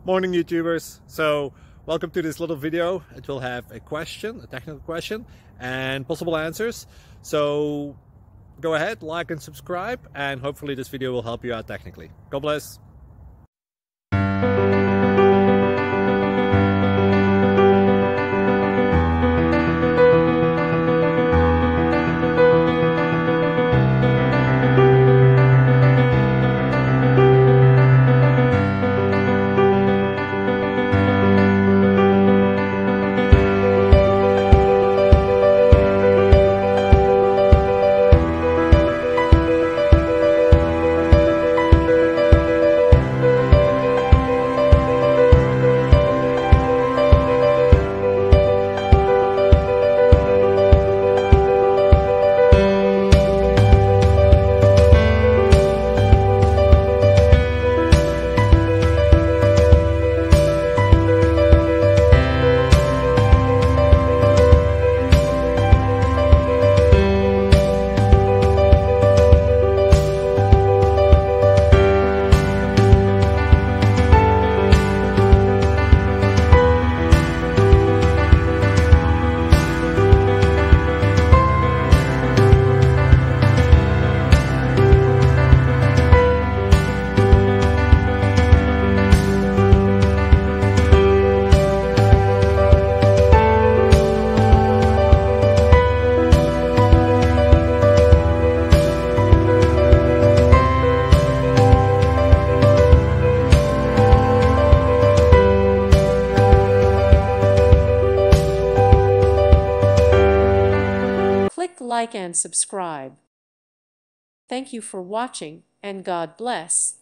Morning YouTubers. So welcome to this little video. It will have a question, a technical question, and possible answers. So go ahead, like and subscribe, and hopefully this video will help you out technically. God bless. Click like and subscribe. Thank you for watching, and God bless.